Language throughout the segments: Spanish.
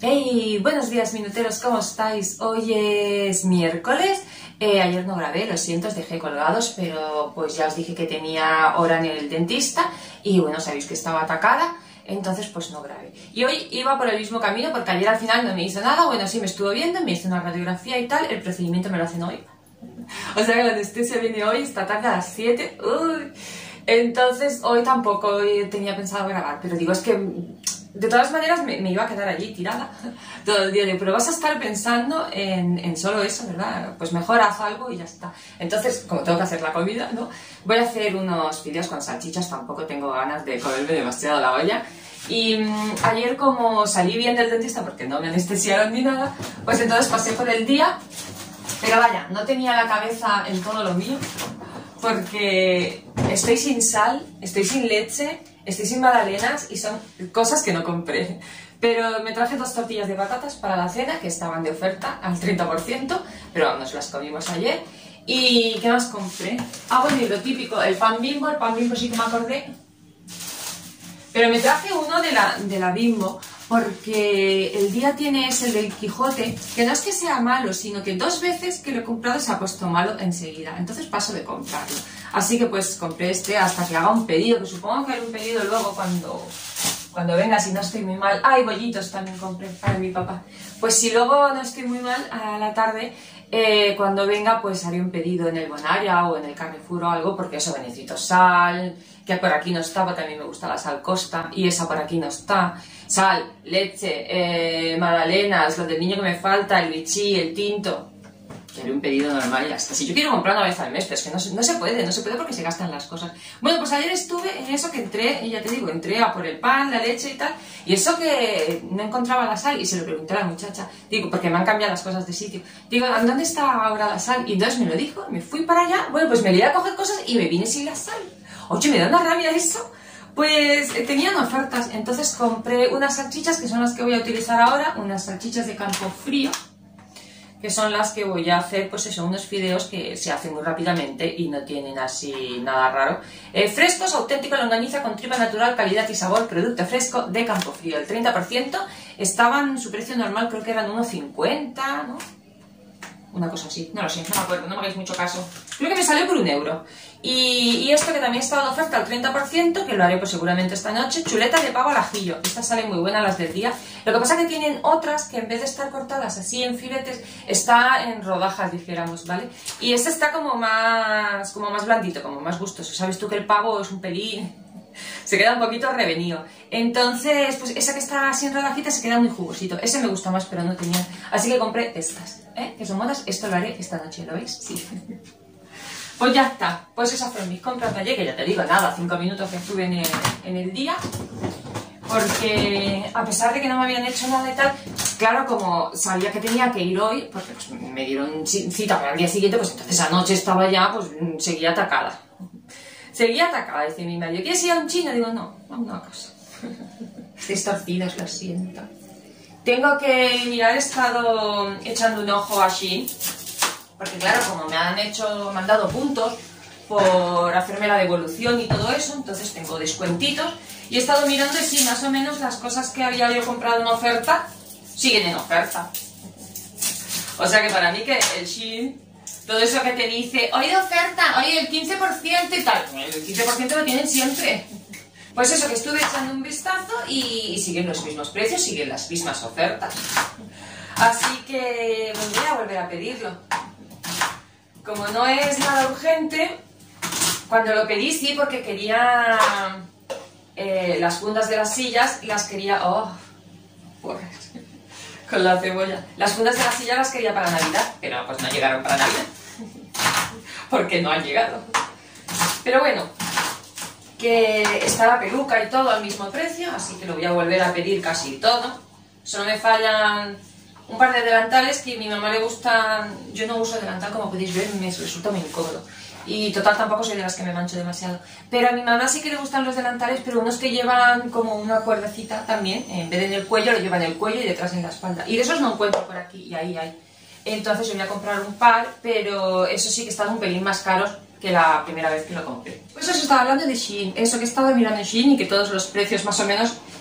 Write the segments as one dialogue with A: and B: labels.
A: Hey, buenos días minuteros, ¿cómo estáis? Hoy es miércoles, ayer no grabé, lo siento, os dejé colgados, pero pues ya os dije que tenía hora en el dentista y bueno, sabéis que estaba atacada, entonces pues no grabé. Y hoy iba por el mismo camino porque ayer al final no me hizo nada, bueno sí me estuvo viendo, me hizo una radiografía y tal, el procedimiento me lo hacen hoy. O sea que la anestesia viene hoy, esta tarde a las 7, uy. Entonces hoy tampoco tenía pensado grabar, pero digo, es que de todas maneras me iba a quedar allí tirada todo el día. Digo, pero vas a estar pensando en solo eso, ¿verdad? Pues mejor haz algo y ya está. Entonces, como tengo que hacer la comida, ¿no? Voy a hacer unos vídeos con salchichas, tampoco tengo ganas de comerme demasiado la olla. Y ayer como salí bien del dentista porque no me anestesiaron ni nada, pues entonces pasé por el día, pero vaya, no tenía la cabeza en todo lo mío, porque estoy sin sal, estoy sin leche, estoy sin magdalenas y son cosas que no compré. Pero me traje 2 tortillas de patatas para la cena, que estaban de oferta al 30%, pero nos las comimos ayer. ¿Y qué más compré? Ah, bueno, y lo típico, el pan Bimbo sí que me acordé. Pero me traje uno de la Bimbo, porque el día tiene ese del Quijote, que no es que sea malo, sino que 2 veces que lo he comprado se ha puesto malo enseguida, entonces paso de comprarlo. Así que pues compré este hasta que haga un pedido, que supongo que haré un pedido luego cuando venga, si no estoy muy mal. Ah, y bollitos también compré para mi papá. Pues si luego no estoy muy mal, a la tarde, cuando venga, pues haré un pedido en el Bonaria o en el Carrefour o algo, porque eso necesito sal, que por aquí no estaba, también me gusta la sal Costa, y esa por aquí no está. Sal, leche, magdalenas, lo del niño que me falta, el bichí, el tinto. Que haré un pedido normal y ya está. Si yo quiero comprar una vez al mes, pero es que no se puede porque se gastan las cosas. Bueno, pues ayer estuve en eso que entré, y ya te digo, entré a por el pan, la leche y tal, y eso que no encontraba la sal, y se lo pregunté a la muchacha, digo, porque me han cambiado las cosas de sitio, digo, ¿dónde está ahora la sal? Y entonces me lo dijo, me fui para allá, bueno, pues me lié a coger cosas y me vine sin la sal. Oye, me da una rabia eso. Pues tenían ofertas, entonces compré unas salchichas que son las que voy a utilizar ahora, unas salchichas de Campofrío, que son las que voy a hacer, pues eso, unos fideos que se hacen muy rápidamente y no tienen así nada raro. Frescos, auténtico, longaniza con tripa natural, calidad y sabor, producto fresco de Campofrío. El 30% estaban, su precio normal creo que eran 1,50, ¿no? Una cosa así, no lo sé, no me acuerdo, no me hagáis mucho caso. Creo que me salió por 1 euro. Y esto que también estaba de oferta al 30%, que lo haré pues seguramente esta noche, chuletas de pavo al ajillo. Estas salen muy buenas, las del día. Lo que pasa es que tienen otras que en vez de estar cortadas así en filetes, está en rodajas, dijéramos, ¿vale? Y este está como más blandito, como más gustoso. Sabes tú que el pavo es un pelín, se queda un poquito revenido. Entonces, pues esa que está así en rodajitas se queda muy jugosito. Ese me gusta más, pero no tenía. Así que compré estas, que son modas. Esto lo haré esta noche, ¿lo veis? Sí. Pues ya está. Pues esas fueron mis compras de ayer, que ya te digo, nada, 5 minutos que estuve en el día. Porque a pesar de que no me habían hecho nada y tal, claro, como sabía que tenía que ir hoy, porque pues, me dieron cita para el día siguiente, pues entonces anoche estaba ya, pues seguía atacada. Seguía atacada, dice mi marido, ¿quieres ir a un chino? Digo, no, a una cosa. Estáis torcidos, lo siento. Tengo que mirar, he estado echando un ojo a Shein, porque claro, como me han dado puntos por hacerme la devolución y todo eso, entonces tengo descuentitos, y he estado mirando si más o menos las cosas que había yo comprado en oferta, siguen en oferta. O sea que para mí que el Shein, todo eso que te dice, hoy de oferta, hoy el 15% y tal, el 15% lo tienen siempre. Pues eso, que estuve echando un vistazo y siguen los mismos precios, siguen las mismas ofertas. Así que voy a volver a pedirlo. Como no es nada urgente, cuando lo pedí sí, porque quería las fundas de las sillas, las quería... Oh, pues, con la cebolla. Las fundas de las sillas las quería para Navidad, pero pues no llegaron para Navidad. Porque no han llegado. Pero bueno, que está la peluca y todo al mismo precio, así que lo voy a volver a pedir casi todo. Solo me fallan un par de delantales que a mi mamá le gustan. Yo no uso delantal, como podéis ver, me resulta muy incómodo. Y total tampoco soy de las que me mancho demasiado. Pero a mi mamá sí que le gustan los delantales, pero unos que llevan como una cuerdecita también. En vez de en el cuello, lo llevan en el cuello y detrás en la espalda. Y de esos no encuentro por aquí, y ahí hay. Entonces yo voy a comprar un par, pero eso sí que están un pelín más caros que la primera vez que lo compré. Pues os estaba hablando de Shein, eso que he estado mirando en Shein y que todos los precios más o menos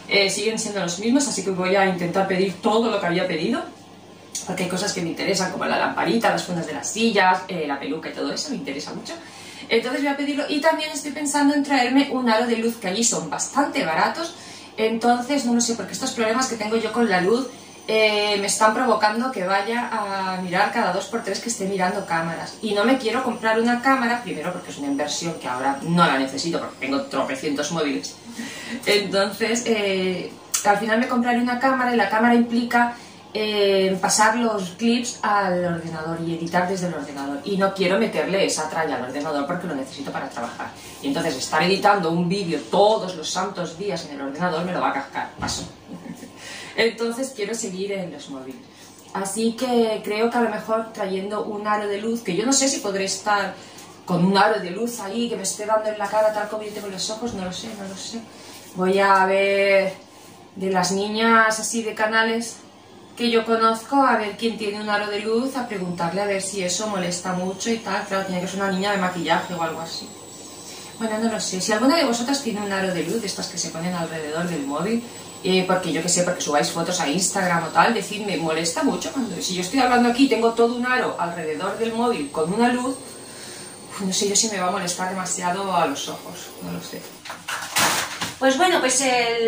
A: siguen siendo los mismos, así que voy a intentar pedir todo lo que había pedido, porque hay cosas que me interesan, como la lamparita, las fundas de las sillas, la peluca y todo eso, me interesa mucho. Entonces voy a pedirlo, y también estoy pensando en traerme un aro de luz, que allí son bastante baratos. Entonces no lo sé, porque estos problemas que tengo yo con la luz me están provocando que vaya a mirar cada 2×3 que esté mirando cámaras. Y no me quiero comprar una cámara, primero porque es una inversión que ahora no la necesito porque tengo tropecientos móviles. Entonces al final me compraré una cámara, y la cámara implica pasar los clips al ordenador y editar desde el ordenador, y no quiero meterle esa tralla al ordenador porque lo necesito para trabajar, y entonces estar editando un vídeo todos los santos días en el ordenador me lo va a cascar, paso. Entonces quiero seguir en los móviles, así que creo que a lo mejor trayendo un aro de luz, que yo no sé si podré estar con un aro de luz ahí que me esté dando en la cara tal como yo tengo los ojos, no lo sé, no lo sé. Voy a ver de las niñas así de canales que yo conozco, a ver quién tiene un aro de luz, a preguntarle a ver si eso molesta mucho y tal. Claro, tiene que ser una niña de maquillaje o algo así. Bueno, no lo sé. Si alguna de vosotras tiene un aro de luz, de estas que se ponen alrededor del móvil, porque yo que sé, porque subáis fotos a Instagram o tal, decidme, molesta mucho cuando, si yo estoy hablando aquí, tengo todo un aro alrededor del móvil con una luz, no sé yo si me va a molestar demasiado a los ojos, no lo sé. Pues bueno, pues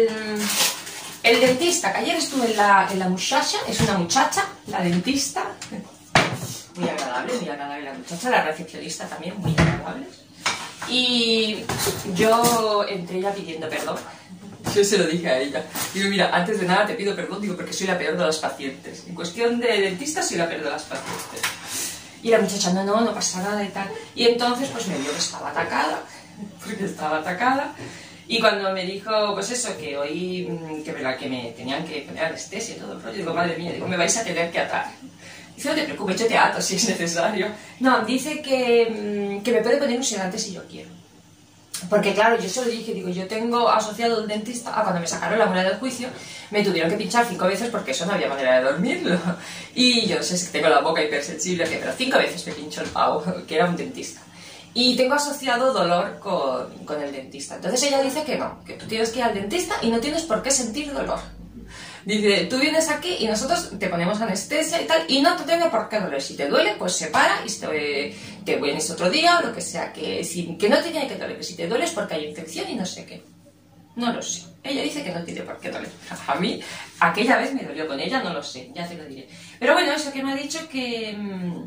A: el dentista, que ayer estuve en la muchacha, es una muchacha, la dentista, muy agradable la muchacha, la recepcionista también, muy agradable. Y yo entré ya pidiendo perdón, yo se lo dije a ella, digo, mira, antes de nada te pido perdón, digo, porque soy la peor de los pacientes, en cuestión de dentista soy la peor de las pacientes. Y la muchacha, no pasa nada y tal, y entonces pues me vio que estaba atacada, porque estaba atacada. Y cuando me dijo, pues eso, que hoy que me tenían que poner anestesia y todo el rollo, digo, madre mía, digo, me vais a tener que atar. Dice, no te preocupes, yo te ato si es necesario. No, dice que me puede poner un sedante si yo quiero. Porque claro, yo se lo dije, digo, yo tengo asociado el dentista, cuando me sacaron la muela del juicio, me tuvieron que pinchar 5 veces porque eso no había manera de dormirlo. Y yo no sé si tengo la boca hipersensible, pero 5 veces me pinchó el pavo, que era un dentista. Y tengo asociado dolor con el dentista. Entonces ella dice que no, que tú tienes que ir al dentista y no tienes por qué sentir dolor. Dice, tú vienes aquí y nosotros te ponemos anestesia y tal, y no te tiene por qué doler. Si te duele, pues se para y te vienes otro día o lo que sea. Que no te tiene que doler, que si te duele es porque hay infección y no sé qué. No lo sé. Ella dice que no tiene por qué doler. A mí, aquella vez me dolió, con ella no lo sé, ya te lo diré. Pero bueno, eso que me ha dicho que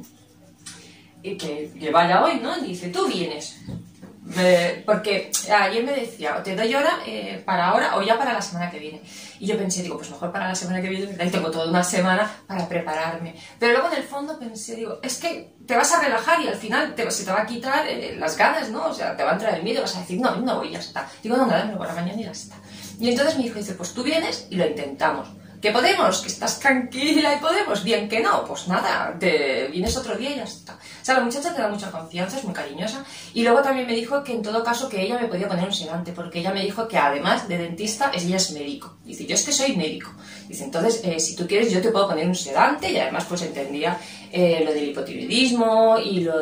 A: vaya hoy, ¿no? Dice, tú vienes. Porque ayer me decía, o te doy hora para ahora o ya para la semana que viene. Y yo pensé, digo, pues mejor para la semana que viene, ahí tengo toda una semana para prepararme. Pero luego en el fondo pensé, digo, es que te vas a relajar y al final se te va a quitar las ganas, ¿no? O sea, te va a entrar el miedo, vas a decir, no voy, ya está. Digo, no, nada, me voy a la mañana y ya está. Y entonces mi hijo dice, pues tú vienes y lo intentamos. ¿Que podemos? ¿Que estás tranquila y podemos? Bien, que no, pues nada, te vienes otro día y ya está. O sea, la muchacha te da mucha confianza, es muy cariñosa. Y luego también me dijo que en todo caso que ella me podía poner un sedante, porque ella me dijo que además de dentista, ella es médico. Dice, yo es que soy médico. Dice, entonces, si tú quieres, yo te puedo poner un sedante, y además pues entendía lo del hipotiroidismo y lo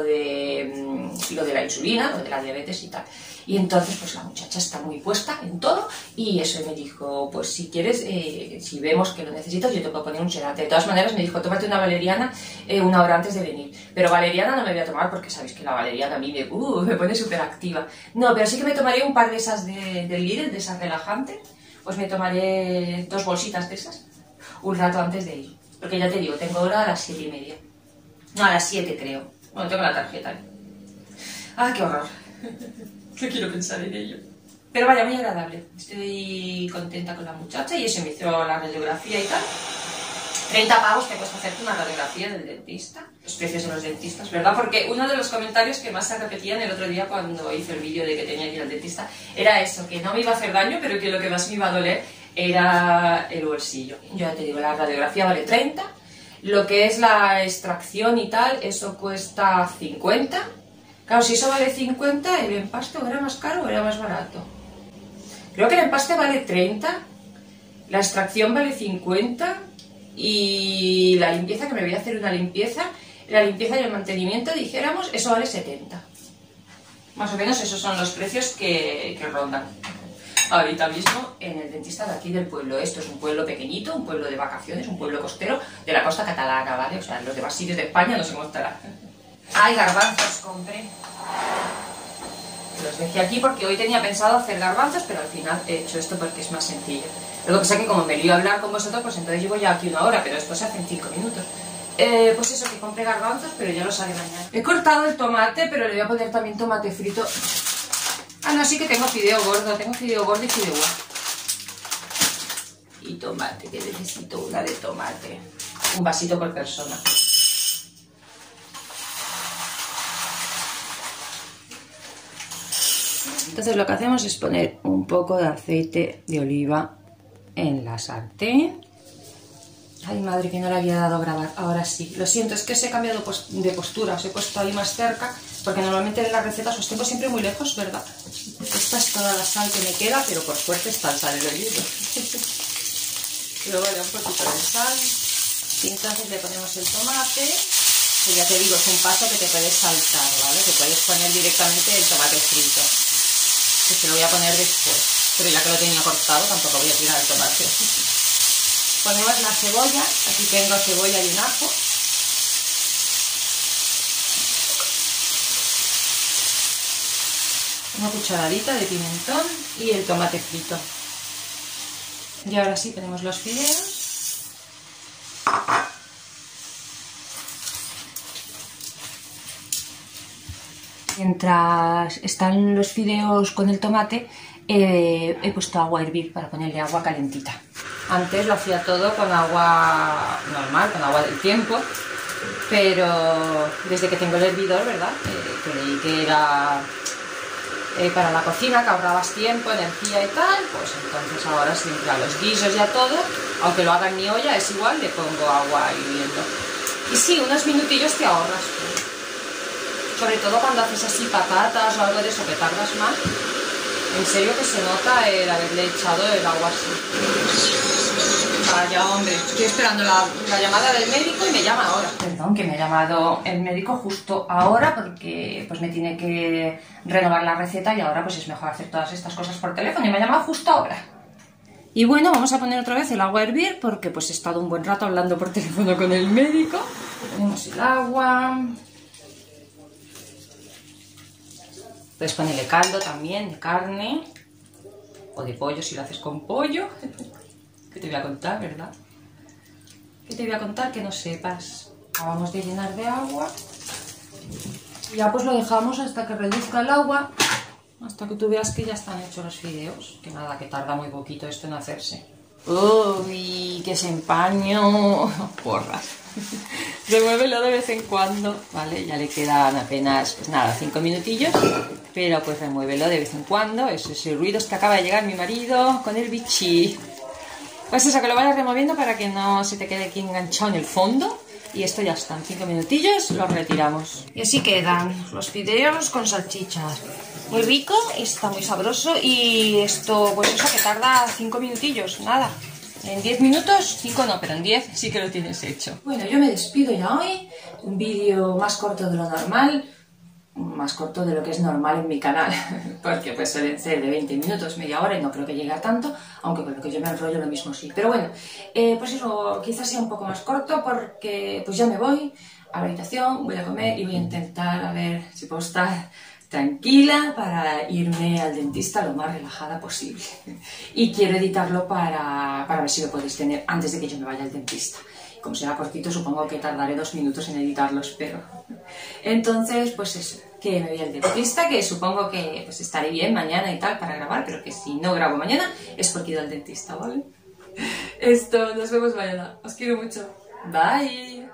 A: de la insulina, lo de la diabetes y tal. Y entonces pues la muchacha está muy puesta en todo y eso, me dijo, pues si quieres, si vemos que lo necesitas, yo te puedo poner un sedante. De todas maneras me dijo, tómate una valeriana una hora antes de venir. Pero valeriana no me voy a tomar porque sabéis que la valeriana a mí me pone súper activa. No, pero sí que me tomaré un par de esas del Lidl, de esas relajantes. Pues me tomaré 2 bolsitas de esas un rato antes de ir. Porque ya te digo, tengo hora a las 7:30. No, a las 7 creo. Bueno, tengo la tarjeta. ¡Ah, qué horror! No quiero pensar en ello. Pero vaya, muy agradable. Estoy contenta con la muchacha y eso, me hizo la radiografía y tal. 30 pavos te cuesta hacerte una radiografía del dentista. Los precios de los dentistas, ¿verdad? Porque uno de los comentarios que más se repetían el otro día cuando hice el vídeo de que tenía que ir al dentista era eso, que no me iba a hacer daño, pero que lo que más me iba a doler era el bolsillo. Yo ya te digo, la radiografía vale 30, lo que es la extracción y tal, eso cuesta 50. Claro, si eso vale 50, ¿el empaste era más caro o era más barato? Creo que el empaste vale 30, la extracción vale 50 y la limpieza, que me voy a hacer una limpieza, la limpieza y el mantenimiento, dijéramos, eso vale 70. Más o menos esos son los precios que rondan. ahorita mismo en el dentista de aquí del pueblo. Esto es un pueblo pequeñito, un pueblo de vacaciones, un pueblo costero de la costa catalana, ¿vale? O sea, los demás sitios de España no se montarán. Ay, garbanzos compré. Los dejé aquí porque hoy tenía pensado hacer garbanzos, pero al final he hecho esto porque es más sencillo. Lo que pasa es que como me lío a hablar con vosotros, pues entonces llevo ya aquí 1 hora, pero esto se hace en 5 minutos. Pues eso, que compré garbanzos, pero ya los haré mañana. He cortado el tomate, pero le voy a poner también tomate frito. Ah, no, sí que tengo fideo gordo y fideo guapo. Y tomate, que necesito una de tomate. Un vasito por persona. Entonces lo que hacemos es poner un poco de aceite de oliva en la sartén. Ay, madre, que no le había dado a grabar. Ahora sí. Lo siento, es que os he cambiado de postura. Os he puesto ahí más cerca, porque normalmente en las recetas os tengo siempre muy lejos, ¿verdad? Esta es toda la sal que me queda, pero por suerte está el sal del libro. Luego le un poquito de sal. Y entonces le ponemos el tomate. Que ya te digo, es un paso que te puedes saltar, ¿vale? Que puedes poner directamente el tomate frito. Que se lo voy a poner después. Pero ya que lo tenía cortado, tampoco voy a tirar el tomate. Ponemos la cebolla, aquí tengo cebolla y un ajo. Una cucharadita de pimentón y el tomate frito. Y ahora sí ponemos los fideos. Mientras están los fideos con el tomate, he puesto agua a hervir para ponerle agua calentita. Antes lo hacía todo con agua normal, con agua del tiempo, pero desde que tengo el hervidor, ¿verdad? Creí que era para la cocina, que ahorrabas tiempo, energía y tal, pues entonces ahora siempre a los guisos y a todo, aunque lo haga en mi olla, es igual, le pongo agua hirviendo. Y sí, unos minutillos te ahorras, sobre todo cuando haces así patatas o algo de eso que tardas más. En serio que se nota el haberle echado el agua así. Vaya hombre, estoy esperando la llamada del médico y me llama ahora. Perdón, que me ha llamado el médico justo ahora porque pues me tiene que renovar la receta y ahora pues es mejor hacer todas estas cosas por teléfono y me ha llamado justo ahora. Y bueno, vamos a poner otra vez el agua a hervir porque pues he estado un buen rato hablando por teléfono con el médico. Ponemos el agua. Puedes ponerle caldo también, de carne o de pollo si lo haces con pollo. ¿Qué te voy a contar, verdad? ¿Qué te voy a contar que no sepas? Acabamos de llenar de agua. Y ya pues lo dejamos hasta que reduzca el agua, hasta que tú veas que ya están hechos los fideos. Que nada, que tarda muy poquito esto en hacerse. ¡Uy! ¡Que se empaño! Porras. Remuévelo de vez en cuando, ¿vale? Ya le quedan apenas, pues nada, 5 minutillos. Pero pues remuévelo de vez en cuando. Eso es el ruido, es que acaba de llegar mi marido con el bichi. Pues eso, que lo vayas removiendo para que no se te quede aquí enganchado en el fondo. Y esto ya está, en 5 minutillos los retiramos. Y así quedan los fideos con salchichas. Muy rico, está muy sabroso. Y esto, pues eso, que tarda 5 minutillos, nada. En 10 minutos, 5 no, pero en 10 sí que lo tienes hecho. Bueno, yo me despido ya hoy. Un vídeo más corto de lo normal. Más corto de lo que es normal en mi canal, porque pues suelen ser de 20 minutos, media hora y no creo que llegue a tanto, aunque con lo que yo me enrollo lo mismo sí. Pero bueno, pues eso, quizás sea un poco más corto porque pues ya me voy a la habitación, voy a comer y voy a intentar a ver si puedo estar tranquila para irme al dentista lo más relajada posible. Y quiero editarlo para ver si lo podéis tener antes de que yo me vaya al dentista. Como será cortito, supongo que tardaré 2 minutos en editarlos, pero... Entonces, pues eso, que me voy al dentista, que supongo que pues estaré bien mañana y tal para grabar, pero que si no grabo mañana es porque he ido al dentista, ¿vale? Esto, nos vemos mañana. Os quiero mucho. Bye.